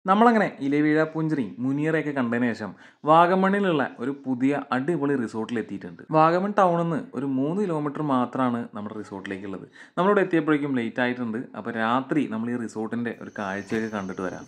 നമ്മളങ്ങനെ ഇലവീഴ പുഞ്ചിരി മുനിയറയൊക്കെ കണ്ടതിന് ശേഷം വാഗമണ്ണിലുള്ള ഒരു പുതിയ അടിപൊളി റിസോർട്ടിൽ എത്തിയിട്ടുണ്ട്. വാഗമൺ ടൗണിൽ നിന്ന് ഒരു 3 കിലോമീറ്റർ മാത്രമാണ് നമ്മുടെ റിസോർട്ടിലേക്കുള്ളത്. നമ്മളിവിടെ എത്തിയപ്പോഴേക്കും ലേറ്റ് ആയിട്ടുണ്ട്. അപ്പോൾ രാത്രി നമ്മൾ ഈ റിസോർട്ടിൻ്റെ ഒരു കാഴ്ചയൊക്കെ കണ്ടിട്ട് വരാം.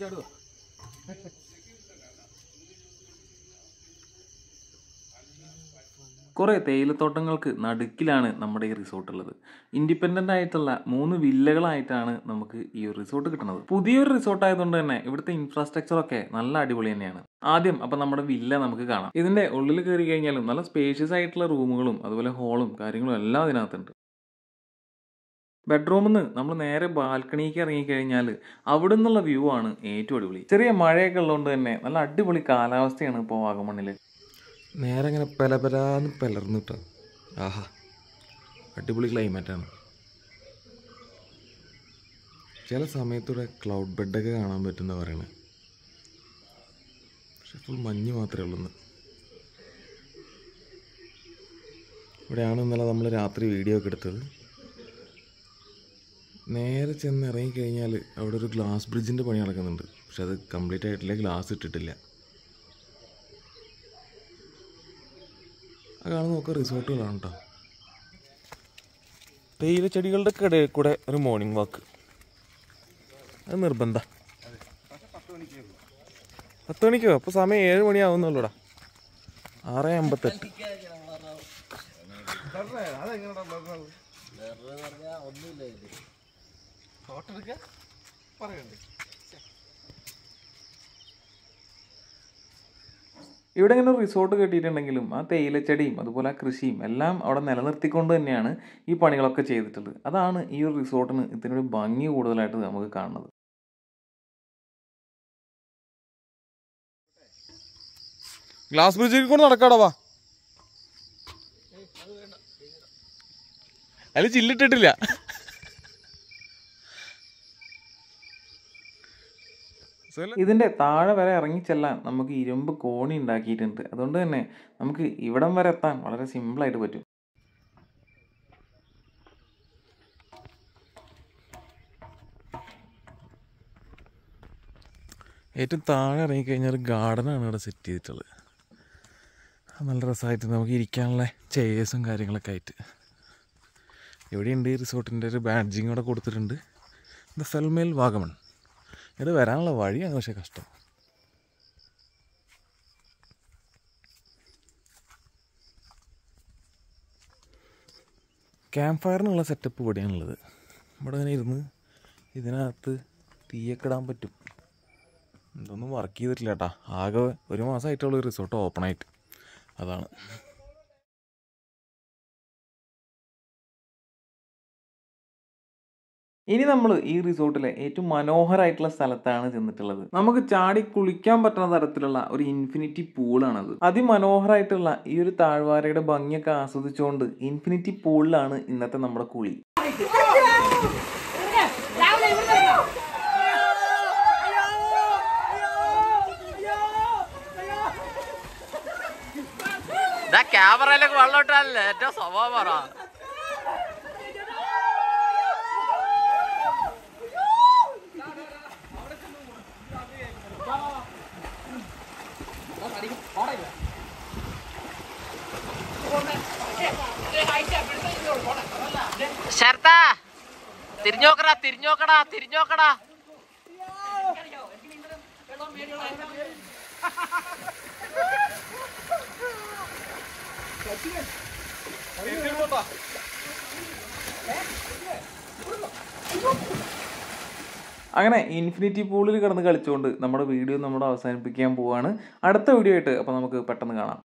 കുറേ തേയിലത്തോട്ടങ്ങൾക്ക് നടുക്കിലാണ് നമ്മുടെ ഈ റിസോർട്ട് ഉള്ളത്. ഇൻഡിപെൻഡൻ്റ് ആയിട്ടുള്ള 3 വില്ലകളായിട്ടാണ് നമുക്ക് ഈ ഒരു റിസോർട്ട് കിട്ടുന്നത്. പുതിയൊരു റിസോർട്ട് ആയതുകൊണ്ട് തന്നെ ഇവിടുത്തെ ഇൻഫ്രാസ്ട്രക്ചറൊക്കെ നല്ല അടിപൊളി തന്നെയാണ്. ആദ്യം അപ്പം നമ്മുടെ വില്ല നമുക്ക് കാണാം. ഇതിൻ്റെ ഉള്ളിൽ കയറി കഴിഞ്ഞാലും നല്ല സ്പേഷ്യസ് ആയിട്ടുള്ള റൂമുകളും അതുപോലെ ഹോളും കാര്യങ്ങളും എല്ലാം ഇതിനകത്തുണ്ട്. ബെഡ്റൂമിൽ നിന്ന് നമ്മൾ നേരെ ബാൽക്കണിക്ക് ഇറങ്ങിക്കഴിഞ്ഞാൽ അവിടെ നിന്നുള്ള വ്യൂ ആണ് ഏറ്റവും അടിപൊളി. ചെറിയ മഴയൊക്കെ ഉള്ളതുകൊണ്ട് തന്നെ നല്ല അടിപൊളി കാലാവസ്ഥയാണ് ഇപ്പോൾ വാഗമണ്ണിൽ. നേരെ ഇങ്ങനെ പലപരാന്ന് പലർന്നിട്ട് ആഹാ അടിപൊളി ക്ലൈമറ്റാണ്. ചില സമയത്തൂടെ ക്ലൗഡ് ബെഡൊക്കെ കാണാൻ പറ്റുന്ന പറയണേ, പക്ഷെ ഫുൾ മഞ്ഞ് മാത്രമേ ഉള്ളൂ. ഇവിടെയാണ് ഇന്നലെ നമ്മൾ രാത്രി വീഡിയോ ഒക്കെ എടുത്തത്. നേരെ ചെന്ന് ഇറങ്ങിക്കഴിഞ്ഞാൽ അവിടെ ഒരു ഗ്ലാസ് ബ്രിഡ്ജിൻ്റെ പണി നടക്കുന്നുണ്ട്. പക്ഷെ അത് കംപ്ലീറ്റ് ആയിട്ടില്ല, ഗ്ലാസ് ഇട്ടിട്ടില്ല. ആ കാണുന്ന നോക്കുക റിസോർട്ടുകളാണ് കേട്ടോ. തേയില ചെടികളുടെ ഇടയിൽ കൂടെ ഒരു മോർണിംഗ് വാക്ക് അത് നിർബന്ധം. 10 മണിക്കോ? അപ്പോൾ സമയം 7 മണിയാവുന്നുള്ളൂടാ. 6:58. ഇവിടെ ഇങ്ങനെ റിസോർട്ട് കെട്ടിയിട്ടുണ്ടെങ്കിലും ആ തേയിലച്ചെടിയും അതുപോലെ ആ കൃഷിയും എല്ലാം അവിടെ നിലനിർത്തിക്കൊണ്ട് തന്നെയാണ് ഈ പണികളൊക്കെ ചെയ്തിട്ടുള്ളത്. അതാണ് ഈ ഒരു റിസോർട്ടിന് ഇതിനൊരു ഭംഗി കൂടുതലായിട്ട് നമുക്ക് കാണുന്നത്. ഗ്ലാസ് ബ്രിഡ്ജിൽ കൊണ്ട് നടക്കാടാ. വാ, അതിൽ ചില്ലിട്ടിട്ടില്ല. ഇതിൻ്റെ താഴെ വരെ ഇറങ്ങിച്ചെല്ലാൻ നമുക്ക് ഇരുമ്പ് കോണി ഉണ്ടാക്കിയിട്ടുണ്ട്. അതുകൊണ്ട് തന്നെ നമുക്ക് ഇവിടം വരെ എത്താൻ വളരെ സിമ്പിളായിട്ട് പറ്റും. ഏറ്റവും താഴെ ഇറങ്ങിക്കഴിഞ്ഞാൽ ഒരു ഗാർഡനാണ് ഇവിടെ സെറ്റ് ചെയ്തിട്ടുള്ളത്. നല്ല രസമായിട്ട് നമുക്ക് ഇരിക്കാനുള്ള ചെയേഴ്സും കാര്യങ്ങളൊക്കെ ആയിട്ട് ഇവിടെയുണ്ട്. ഈ റിസോർട്ടിൻ്റെ ഒരു ബാഡ്ജിങ് ഇവിടെ കൊടുത്തിട്ടുണ്ട്. ദ ഫെൽമേൽ വാഗമൺ. ഇവിടെ വരാനുള്ള വഴിയാണ് പക്ഷേ കഷ്ടം. ക്യാമ്പ് ഫയറിനുള്ള സെറ്റപ്പ് ഇവിടെയാണുള്ളത്. ഇവിടെ ഇങ്ങനെ ഇരുന്ന് ഇതിനകത്ത് തീയൊക്കെ ഇടാൻ പറ്റും. ഇതൊന്നും വർക്ക് ചെയ്തിട്ടില്ല കേട്ടോ. ആകെ 1 മാസമായിട്ടുള്ള ഒരു റിസോർട്ട് ഓപ്പണായിട്ട്. അതാണ്. ഇനി നമ്മൾ ഈ റിസോർട്ടിലെ ഏറ്റവും മനോഹരമായിട്ടുള്ള സ്ഥലത്താണ് ചെന്നിട്ടുള്ളത്. നമുക്ക് ചാടി കുളിക്കാൻ പറ്റുന്ന തരത്തിലുള്ള ഒരു ഇൻഫിനിറ്റി പൂളാണത്. അതിമനോഹരമായിട്ടുള്ള ഈ ഒരു താഴ്വാരയുടെ ഭംഗിയൊക്കെ ആസ്വദിച്ചുകൊണ്ട് ഇൻഫിനിറ്റി പൂളിലാണ് ഇന്നത്തെ നമ്മുടെ കുളി. ക്യാമറയിലേക്ക് വെള്ളമിട്ടാലേ ഏറ്റവും സ്വഭാവം. ശരത്ത തിരിഞ്ഞോക്കടാ തിരിഞ്ഞോക്കടാ തിരിഞ്ഞോക്കടാ. അങ്ങനെ ഇൻഫിനിറ്റി പൂളിൽ കിടന്ന് കളിച്ചുകൊണ്ട് നമ്മുടെ വീഡിയോ നമ്മൾ അവസാനിപ്പിക്കാൻ പോവാണ്. അടുത്ത വീഡിയോ ആയിട്ട് അപ്പോൾ നമുക്ക് പെട്ടെന്ന് കാണാം.